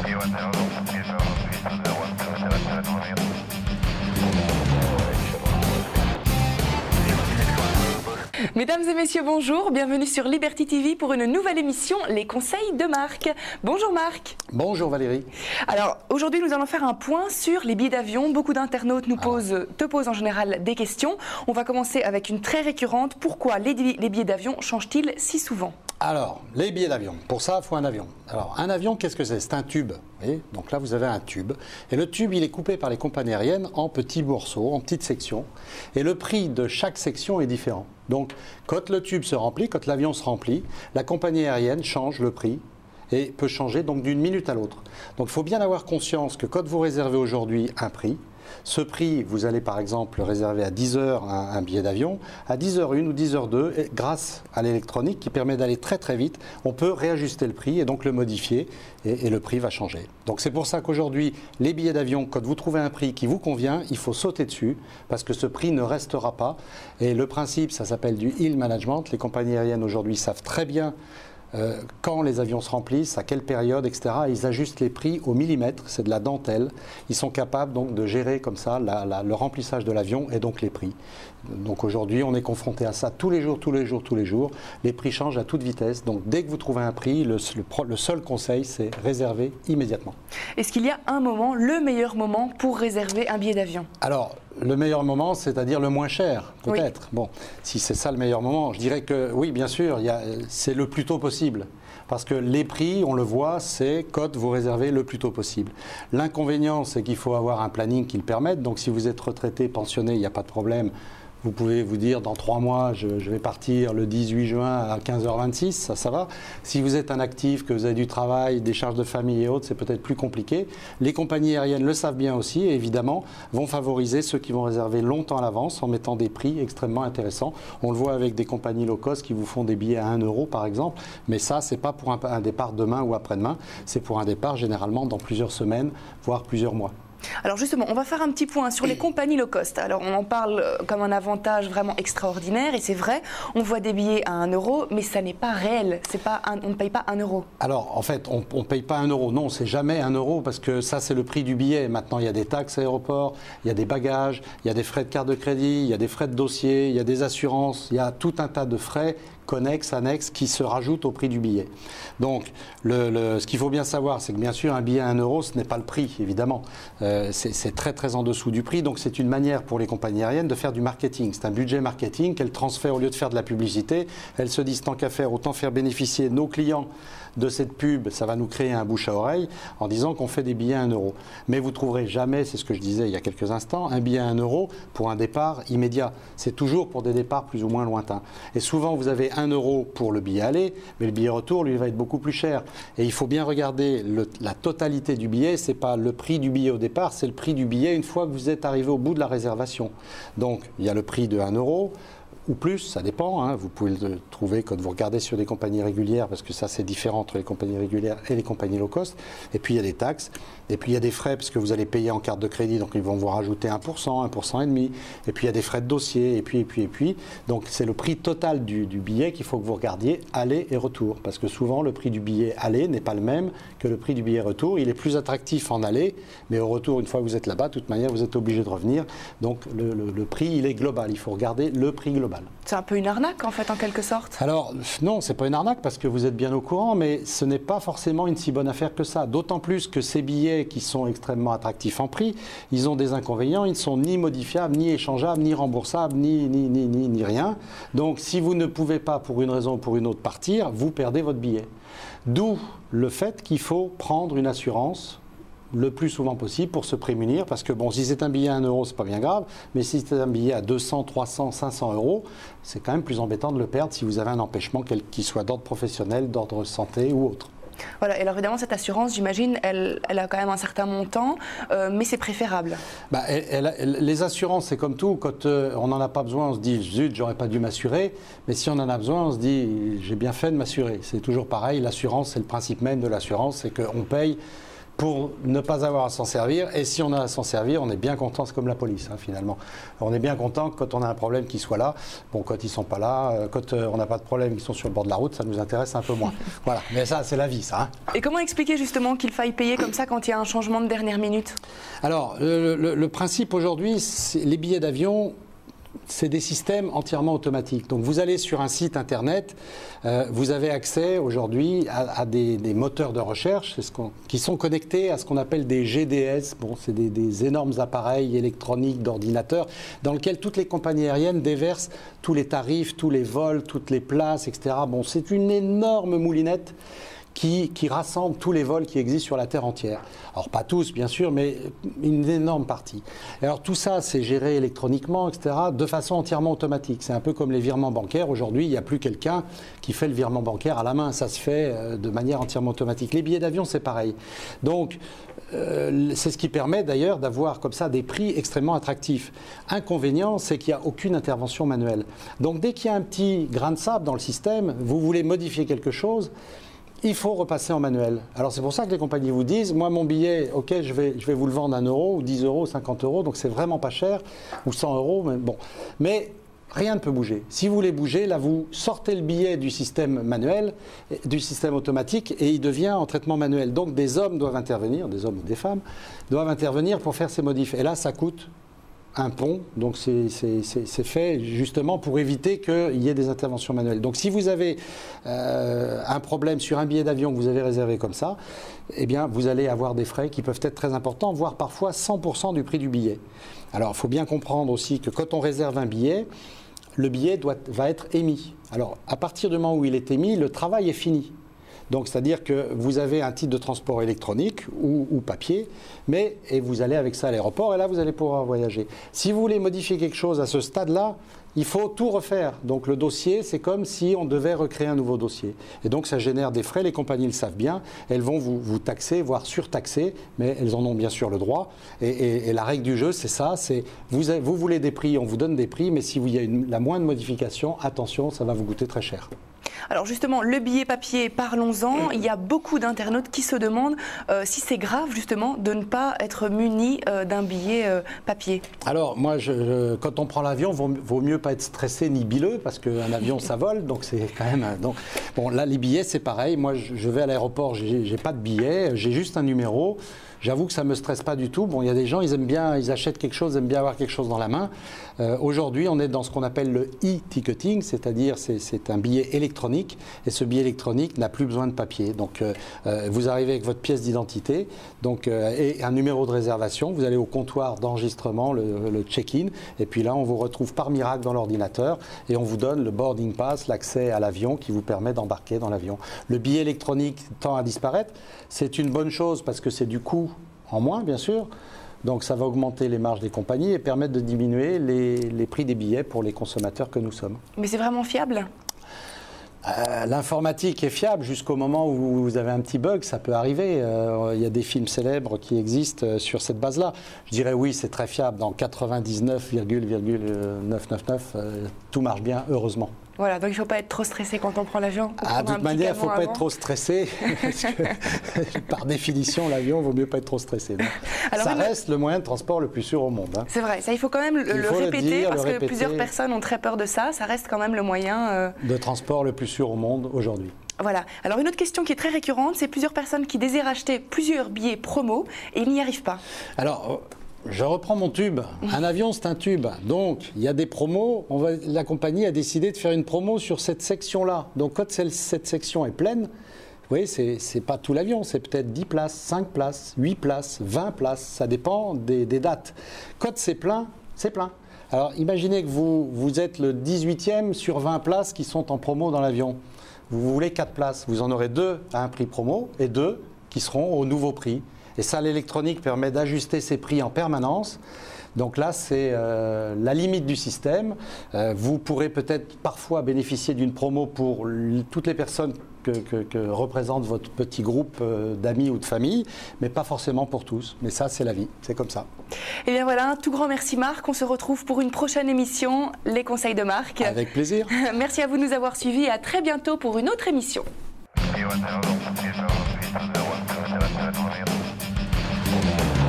Mesdames et messieurs, bonjour, bienvenue sur Liberty TV pour une nouvelle émission, les conseils de Marc. Bonjour Marc. Bonjour Valérie. Alors aujourd'hui nous allons faire un point sur les billets d'avion. Beaucoup d'internautes te posent en général des questions. On va commencer avec une très récurrente. Pourquoi les billets d'avion changent-ils si souvent? Alors, les billets d'avion, pour ça, il faut un avion. Alors, un avion, qu'est-ce que c'est? C'est un tube. Vous voyez, donc là, vous avez un tube. Et le tube, il est coupé par les compagnies aériennes en petits morceaux, en petites sections. Et le prix de chaque section est différent. Donc, quand le tube se remplit, quand l'avion se remplit, la compagnie aérienne change le prix et peut changer donc d'une minute à l'autre. Donc, il faut bien avoir conscience que quand vous réservez aujourd'hui un prix, ce prix, vous allez par exemple réserver à 10 heures un billet d'avion, à 10h01 ou 10h02, et grâce à l'électronique qui permet d'aller très très vite, on peut réajuster le prix et donc le modifier et le prix va changer. Donc c'est pour ça qu'aujourd'hui, les billets d'avion, quand vous trouvez un prix qui vous convient, il faut sauter dessus parce que ce prix ne restera pas. Et le principe, ça s'appelle du yield management. Les compagnies aériennes aujourd'hui savent très bien quand les avions se remplissent, à quelle période, etc. Ils ajustent les prix au millimètre, c'est de la dentelle. Ils sont capables donc de gérer comme ça le remplissage de l'avion et donc les prix. Donc aujourd'hui, on est confronté à ça tous les jours, tous les jours, tous les jours. Les prix changent à toute vitesse. Donc dès que vous trouvez un prix, le seul conseil, c'est réserver immédiatement. Est-ce qu'il y a un moment, le meilleur moment pour réserver un billet d'avion? Alors, le meilleur moment, c'est-à-dire le moins cher, peut-être. Oui. Bon, si c'est ça le meilleur moment, je dirais que oui, bien sûr, c'est le plus tôt possible. Parce que les prix, on le voit, c'est quand vous réservez le plus tôt possible. L'inconvénient, c'est qu'il faut avoir un planning qui le permette. Donc si vous êtes retraité, pensionné, il n'y a pas de problème. Vous pouvez vous dire, dans 3 mois, je vais partir le 18 juin à 15h26, ça va. Si vous êtes un actif, que vous avez du travail, des charges de famille et autres, c'est peut-être plus compliqué. Les compagnies aériennes le savent bien aussi et évidemment vont favoriser ceux qui vont réserver longtemps à l'avance en mettant des prix extrêmement intéressants. On le voit avec des compagnies low cost qui vous font des billets à 1 euro par exemple, mais ça, c'est pas pour un départ demain ou après-demain, c'est pour un départ généralement dans plusieurs semaines, voire plusieurs mois. Alors justement, on va faire un petit point sur les compagnies low cost. Alors on en parle comme un avantage vraiment extraordinaire et c'est vrai, on voit des billets à 1 euro, mais ça n'est pas réel, on ne paye pas 1 euro. Alors en fait, on ne paye pas 1 euro, non, c'est jamais 1 euro parce que ça c'est le prix du billet. Maintenant il y a des taxes à l'aéroport, il y a des bagages, il y a des frais de carte de crédit, il y a des frais de dossier, il y a des assurances, il y a tout un tas de frais connexes, annexes qui se rajoutent au prix du billet. Donc ce qu'il faut bien savoir, c'est que bien sûr un billet à 1 euro, ce n'est pas le prix évidemment. C'est très très en dessous du prix, donc c'est une manière pour les compagnies aériennes de faire du marketing. C'est un budget marketing qu'elles transfèrent au lieu de faire de la publicité. Elles se disent tant qu'à faire, autant faire bénéficier nos clients de cette pub, ça va nous créer un bouche à oreille en disant qu'on fait des billets à 1 euro. Mais vous ne trouverez jamais, c'est ce que je disais il y a quelques instants, un billet à 1 euro pour un départ immédiat. C'est toujours pour des départs plus ou moins lointains. Et souvent vous avez 1 euro pour le billet aller, mais le billet retour lui va être beaucoup plus cher. Et il faut bien regarder la totalité du billet, c'est pas le prix du billet au départ, c'est le prix du billet une fois que vous êtes arrivé au bout de la réservation. Donc il y a le prix de 1 euro, ou plus, ça dépend, hein. Vous pouvez le trouver quand vous regardez sur des compagnies régulières, parce que ça c'est différent entre les compagnies régulières et les compagnies low cost. Et puis il y a des taxes, et puis il y a des frais, parce que vous allez payer en carte de crédit, donc ils vont vous rajouter 1%, 1,5%, et puis il y a des frais de dossier, et puis. Donc c'est le prix total du billet qu'il faut que vous regardiez aller et retour, parce que souvent le prix du billet aller n'est pas le même que le prix du billet retour. Il est plus attractif en aller, mais au retour, une fois que vous êtes là-bas, de toute manière, vous êtes obligé de revenir. Donc le prix, il est global, il faut regarder le prix global. C'est un peu une arnaque en fait en quelque sorte. Alors non, c'est pas une arnaque parce que vous êtes bien au courant, mais ce n'est pas forcément une si bonne affaire que ça. D'autant plus que ces billets qui sont extrêmement attractifs en prix, ils ont des inconvénients, ils ne sont ni modifiables, ni échangeables, ni remboursables, ni rien. Donc si vous ne pouvez pas pour une raison ou pour une autre partir, vous perdez votre billet. D'où le fait qu'il faut prendre une assurance le plus souvent possible pour se prémunir, parce que bon, si c'est un billet à 1 euro, c'est pas bien grave, mais si c'est un billet à 200, 300, 500 euros, c'est quand même plus embêtant de le perdre si vous avez un empêchement qui soit d'ordre professionnel, d'ordre santé ou autre. Voilà, et alors évidemment cette assurance, j'imagine, elle a quand même un certain montant, mais c'est préférable. Bah, les assurances, c'est comme tout, quand on n'en a pas besoin, on se dit zut, j'aurais pas dû m'assurer, mais si on en a besoin, on se dit j'ai bien fait de m'assurer. C'est toujours pareil, l'assurance, c'est le principe même de l'assurance, c'est qu'on paye pour ne pas avoir à s'en servir. Et si on a à s'en servir, on est bien content, c'est comme la police, hein, finalement. On est bien content quand on a un problème qu'ils soient là. Bon, quand ils ne sont pas là, quand on n'a pas de problème, ils sont sur le bord de la route, ça nous intéresse un peu moins. Voilà, mais ça, c'est la vie, ça. Hein. Et comment expliquer justement qu'il faille payer comme ça quand il y a un changement de dernière minute? Alors, le principe aujourd'hui, les billets d'avion, c'est des systèmes entièrement automatiques. Donc vous allez sur un site internet, vous avez accès aujourd'hui à des moteurs de recherche qui sont connectés à ce qu'on appelle des GDS. Bon, c'est des énormes appareils électroniques d'ordinateurs dans lesquels toutes les compagnies aériennes déversent tous les tarifs, tous les vols, toutes les places, etc. Bon, c'est une énorme moulinette qui rassemble tous les vols qui existent sur la Terre entière. Alors pas tous bien sûr, mais une énorme partie. Alors tout ça c'est géré électroniquement, etc., de façon entièrement automatique. C'est un peu comme les virements bancaires. Aujourd'hui, il n'y a plus quelqu'un qui fait le virement bancaire à la main. Ça se fait de manière entièrement automatique. Les billets d'avion, c'est pareil. Donc c'est ce qui permet d'ailleurs d'avoir comme ça des prix extrêmement attractifs. Inconvénient, c'est qu'il n'y a aucune intervention manuelle. Donc dès qu'il y a un petit grain de sable dans le système, vous voulez modifier quelque chose, il faut repasser en manuel. Alors c'est pour ça que les compagnies vous disent, moi mon billet, ok, je vais vous le vendre 1 euro, ou 10 euros, 50 euros, donc c'est vraiment pas cher, ou 100 euros, mais bon. Mais rien ne peut bouger. Si vous voulez bouger, là vous sortez le billet du système manuel, du système automatique, et il devient en traitement manuel. Donc des hommes doivent intervenir, des hommes ou des femmes, doivent intervenir pour faire ces modifs. Et là ça coûte un pont, donc c'est fait justement pour éviter qu'il y ait des interventions manuelles. Donc si vous avez un problème sur un billet d'avion que vous avez réservé comme ça, eh bien vous allez avoir des frais qui peuvent être très importants, voire parfois 100% du prix du billet. Alors il faut bien comprendre aussi que quand on réserve un billet, le billet va être émis. Alors à partir du moment où il est émis, le travail est fini. Donc, c'est-à-dire que vous avez un titre de transport électronique ou papier, et vous allez avec ça à l'aéroport, et là, vous allez pouvoir voyager. Si vous voulez modifier quelque chose à ce stade-là, il faut tout refaire. Donc, le dossier, c'est comme si on devait recréer un nouveau dossier. Et donc, ça génère des frais, les compagnies le savent bien, elles vont vous taxer, voire surtaxer, mais elles en ont bien sûr le droit. Et la règle du jeu, c'est ça, c'est vous voulez des prix, on vous donne des prix, mais si il y a la moindre modification, attention, ça va vous coûter très cher. Alors justement, le billet papier, parlons-en. Il y a beaucoup d'internautes qui se demandent si c'est grave justement de ne pas être muni d'un billet papier. Alors moi, quand on prend l'avion, vaut mieux pas être stressé ni bileux parce qu'un avion ça vole, donc c'est quand même... Donc, bon là les billets c'est pareil, moi je vais à l'aéroport, j'ai pas de billet, j'ai juste un numéro. J'avoue que ça ne me stresse pas du tout. Bon, il y a des gens, ils aiment bien, ils achètent quelque chose, ils aiment bien avoir quelque chose dans la main. Aujourd'hui, on est dans ce qu'on appelle le e-ticketing, c'est-à-dire c'est un billet électronique et ce billet électronique n'a plus besoin de papier. Donc, vous arrivez avec votre pièce d'identité et un numéro de réservation. Vous allez au comptoir d'enregistrement, le check-in, et puis là, on vous retrouve par miracle dans l'ordinateur et on vous donne le boarding pass, l'accès à l'avion qui vous permet d'embarquer dans l'avion. Le billet électronique tend à disparaître. C'est une bonne chose parce que c'est du coût en moins, bien sûr. Donc ça va augmenter les marges des compagnies et permettre de diminuer les prix des billets pour les consommateurs que nous sommes. Mais c'est vraiment fiable ? L'informatique est fiable jusqu'au moment où vous avez un petit bug, ça peut arriver. Il y a des films célèbres qui existent sur cette base-là. Je dirais oui, c'est très fiable. Dans 99,999, tout marche bien, heureusement. Voilà, donc il ne faut pas être trop stressé quand on prend l'avion. De toute manière, il ne faut pas être trop stressé, parce que par définition, l'avion, il vaut mieux pas être trop stressé. Alors, ça reste le moyen de transport le plus sûr au monde. Hein. C'est vrai, ça il faut quand même le répéter, parce que plusieurs personnes ont très peur de ça. Ça reste quand même le moyen... de transport le plus sûr au monde aujourd'hui. Voilà. Alors une autre question qui est très récurrente, c'est plusieurs personnes qui désirent acheter plusieurs billets promo et ils n'y arrivent pas. Alors... Je reprends mon tube. Un avion, c'est un tube. Donc, il y a des promos. La compagnie a décidé de faire une promo sur cette section-là. Donc, quand cette section est pleine, vous voyez, c'est pas tout l'avion. C'est peut-être 10 places, 5 places, 8 places, 20 places. Ça dépend des dates. Quand c'est plein, c'est plein. Alors, imaginez que vous êtes le 18e sur 20 places qui sont en promo dans l'avion. Vous voulez 4 places. Vous en aurez 2 à un prix promo et 2 qui seront au nouveau prix. Et ça, l'électronique permet d'ajuster ces prix en permanence. Donc là, c'est la limite du système. Vous pourrez peut-être parfois bénéficier d'une promo pour toutes les personnes que représente votre petit groupe d'amis ou de famille, mais pas forcément pour tous. Mais ça, c'est la vie, c'est comme ça. Et bien voilà, un tout grand merci Marc. On se retrouve pour une prochaine émission, Les Conseils de Marc. Avec plaisir. Merci à vous de nous avoir suivis et à très bientôt pour une autre émission. Merci.